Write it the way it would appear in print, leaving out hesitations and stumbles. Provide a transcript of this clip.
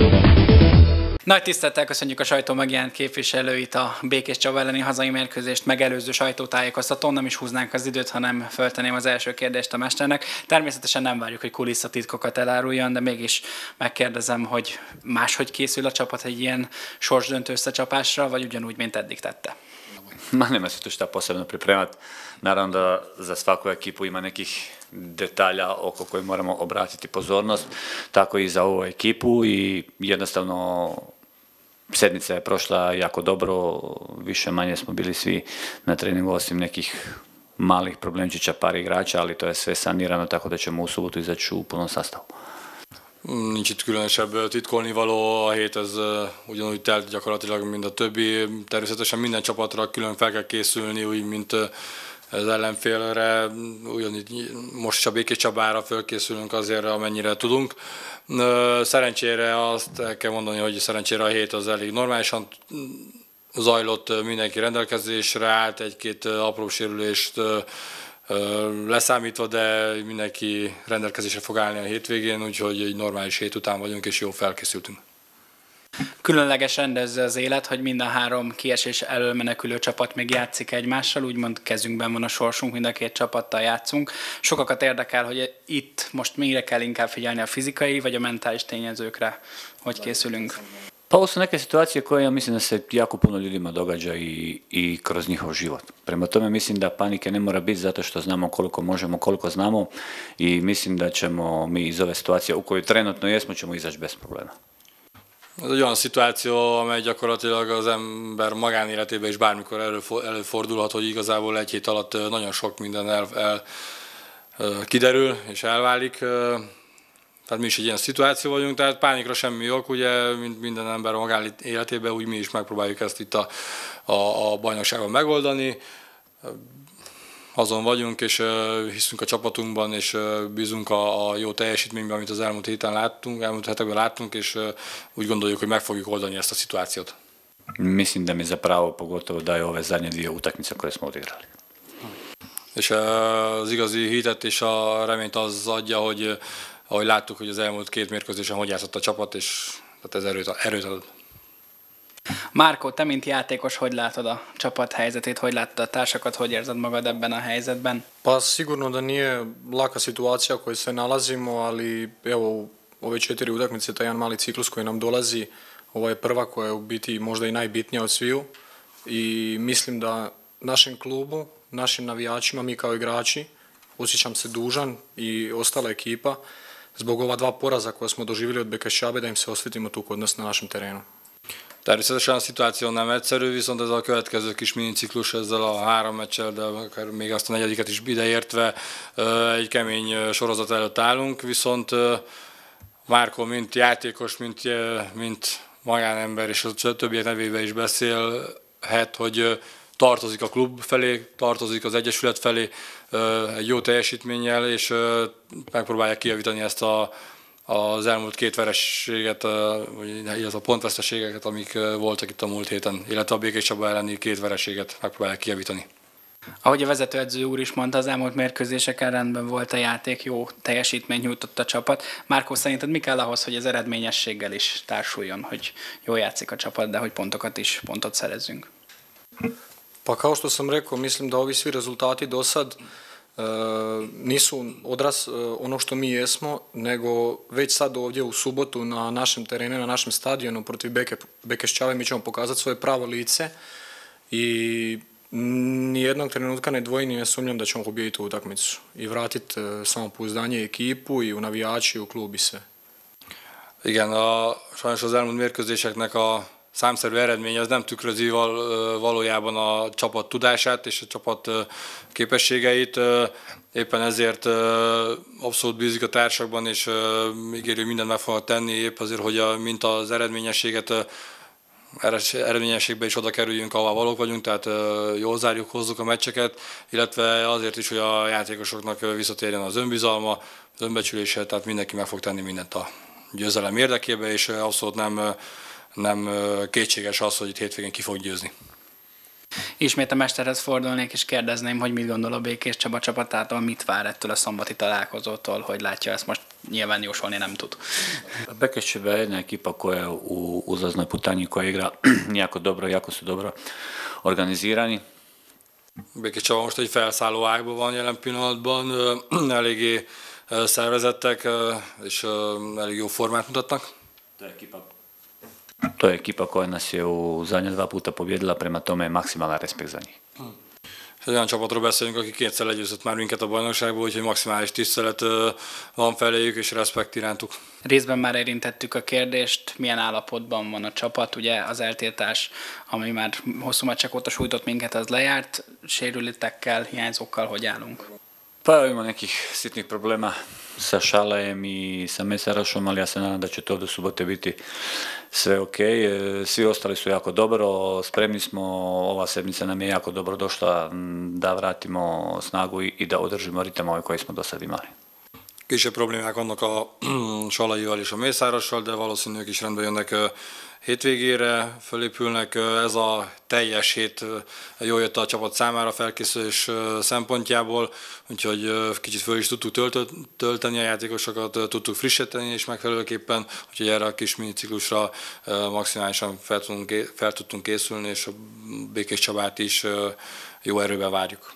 Nagy tisztelettel köszönjük a sajtó megjelent képviselőit a Békés Csaba elleni hazai mérkőzést megelőző sajtótájékoztatón. Nem is húznánk az időt, hanem föltenném az első kérdést a mesternek. Természetesen nem várjuk, hogy kulisszatitkokat eláruljon, de mégis megkérdezem, hogy máshogy készül a csapat egy ilyen sorsdöntő összecsapásra, vagy ugyanúgy, mint eddig tette? Ma nema se tu šta posebno pripremat. Naravno da za svaku ekipu ima nekih detalja oko koji moramo obratiti pozornost, tako i za ovu ekipu i jednostavno sedmica je prošla jako dobro, više manje smo bili svi na treningu osim nekih malih problemčića par igrača, ali to je sve sanirano, tako da ćemo u subotu izaći u punom sastavu. Nincs itt különösebb titkolnivaló, a hét ez ugyanúgy telt gyakorlatilag, mint a többi. Természetesen minden csapatra külön fel kell készülni, úgy mint az ellenfélre, ugyanígy most is a Békés Csabára fölkészülünk azért, amennyire tudunk. Szerencsére azt el kell mondani, hogy szerencsére a hét az elég normálisan zajlott, mindenki rendelkezésre állt, egy-két apró sérülést leszámítva, de mindenki rendelkezésre fog állni a hétvégén, úgyhogy egy normális hét után vagyunk, és jól felkészültünk. Különleges rendező az élet, hogy mind a három kiesés elől menekülő csapat még játszik egymással, úgymond kezünkben van a sorsunk, mind a két csapattal játszunk. Sokakat érdekel, hogy itt most mire kell inkább figyelni, a fizikai vagy a mentális tényezőkre, hogy készülünk. Pa ovo su neke situacije koje ja mislim da se jako puno ljudima događa i kroz njihov život. Prema tome mislim da panike ne mora biti zato što znamo koliko možemo, koliko znamo i mislim da ćemo mi iz ove situacije u kojoj trenutno jesmo ćemo izaći bez problema. Ez egy olyan szituáció, amely gyakorlatilag az ember magánéletében is bármikor előfordulhat, hogy igazából egy hét alatt nagyon sok minden kiderül és elválik. Tehát mi is egy ilyen szituáció vagyunk, tehát pánikra semmi ok, ugye, mint minden ember a magánéletében, úgy mi is megpróbáljuk ezt itt a bajnokságon megoldani. Azon vagyunk, és hiszünk a csapatunkban, és bízunk a jó teljesítményben, amit az elmúlt hetekben láttunk, és úgy gondoljuk, hogy meg fogjuk oldani ezt a szituációt. Mislim da mi zapravo pogotovo daju ove zadnje dvije utakmice koje smo odigrali. És az igazi hitet és a reményt az adja, hogy ahogy láttuk, hogy az elmúlt két mérkőzésen hogy játszott a csapat, és tehát ez erőt adott. Márkó, te mint játékos, hogy látod a csapat helyzetét, hogy látod a társakat, hogy érzed magad ebben a helyzetben? Pa sigurno da nije laka situacija u kojoj se nalazimo, ali evo ove 4 utakmice, taj jedan mali ciklus koji nam dolazi, ovo je prva koja je u biti možda i najbitnija od sviju i mislim da našem klubu, našim navijačima, mi kao igrači, osjećam se dužan i ostala ekipa zbog ova dva poraza koja smo doživjeli od Békés Csabe, da im se osvetimo tu kod nas na našem terenu. Természetesen a szituáció nem egyszerű, viszont ez a következő kis miniciklus ezzel a 3 meccsel, de akár még azt a 4. is ideértve egy kemény sorozat előtt állunk, viszont Márkó, mint játékos, mint magánember és a többiek nevében is beszélhet, hogy tartozik a klub felé, tartozik az egyesület felé egy jó teljesítménnyel, és megpróbálják kijavítani ezt az elmúlt 2 vereséget, illetve a pontveszteségeket, amik voltak itt a múlt héten, illetve a Békés Csaba elleni 2 vereséget megpróbálják kijavítani. Ahogy a vezetőedző úr is mondta, az elmúlt mérkőzéseken rendben volt a játék, jó teljesítményt nyújtott a csapat. Márkó, szerinted mi kell ahhoz, hogy az eredményességgel is társuljon, hogy jól játszik a csapat, de hogy pontot szerezzünk? Pa kao što sam rekao, mislim da ovi svi rezultati do sad nisu odraz onog što mi jesmo, nego već sad ovdje u subotu na našem terenu, na našem stadionu protiv Békés Csabe mi ćemo pokazati svoje pravo lice i nijednog trenutka ne dvojim i ne sumnjam da ćemo pobijediti tu utakmicu i vratiti samopouzdanje ekipu i u navijači, u klub i sve. Igen, sajnos az elmúlt mérkőzéseknek a számszerű eredmény az nem tükrözi valójában a csapat tudását és a csapat képességeit. Éppen ezért abszolút bízik a társakban, és ígéri, hogy mindent meg fognak tenni, épp azért, hogy mint az eredményességbe is oda kerüljünk, ahová valók vagyunk, tehát jól zárjuk, hozzuk a meccseket, illetve azért is, hogy a játékosoknak visszatérjen az önbizalma, az önbecsülése, tehát mindenki meg fog tenni mindent a győzelem érdekében, és abszolút nem kétséges az, hogy itt hétvégén ki fog győzni. Ismét a mesterhez fordulnék és kérdezném, hogy mit gondol a Békés Csaba csapatától, mit vár ettől a szombati találkozótól, hogy látja, ezt most nyilván jósolni nem tud. Békés Čaba je jedna ekipa koja je u uzlaznoj putanji, koja igra jako dobro, jako su dobro organizirani. Békés Csaba most egy felszálló ágban van jelen pillanatban, eléggé szervezettek és elég jó formát mutatnak. To je ekipa koja nas je u zadnja 2 puta pobjedila, prema tome je maksimalan respekt za njih. Egy olyan csapatról beszélünk, aki 2-szer legyőzött már minket a bajnokságból, úgyhogy maximális tisztelet van feléjük és respekt irántuk. Részben már érintettük a kérdést, milyen állapotban van a csapat, ugye az eltiltás, ami már hosszú meccsek óta sújtott minket, az lejárt, sérültekkel, hiányzókkal hogy állunk? Pa evo ima nekih sitnih problema sa Šalajem i sa Mesarašom, ali ja se nadam da će to do subote biti sve ok. Svi ostali su jako dobro, spremni smo, ova sedmica nam je jako dobro došla da vratimo snagu i da održimo ritam ovaj koji smo do sad imali. Kisebb problémák vannak a Salaival és a Mészárossal, de valószínűleg is rendben jönnek hétvégére, fölépülnek. Ez a teljes hét jól jött a csapat számára felkészülés szempontjából, úgyhogy kicsit föl is tudtuk tölteni a játékosokat, tudtuk frissíteni és megfelelőképpen, úgyhogy erre a kis miniciklusra maximálisan fel tudtunk készülni, és a Békés Csabát is jó erőben várjuk.